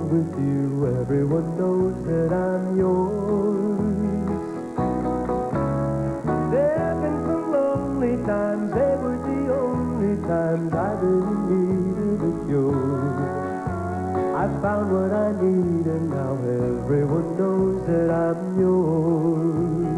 with you, everyone knows that I'm yours. There've been some lonely times, they were the only times I really needed a cure. I found what I need and now everyone knows that I'm yours.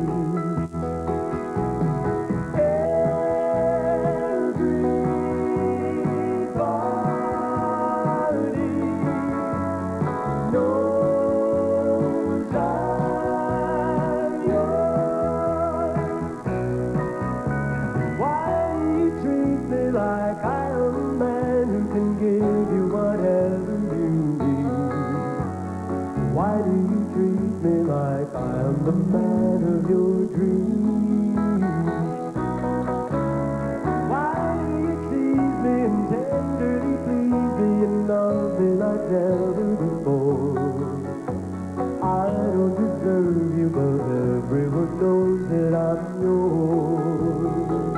Like I am a man who can give you whatever you need. Why do you treat me like I am the man of your dreams? Why do you tease me and tenderly please me and love me like never before? I don't deserve you, but everyone knows that I'm yours.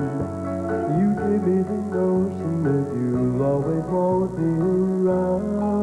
You give me the notion that you'll always want me around.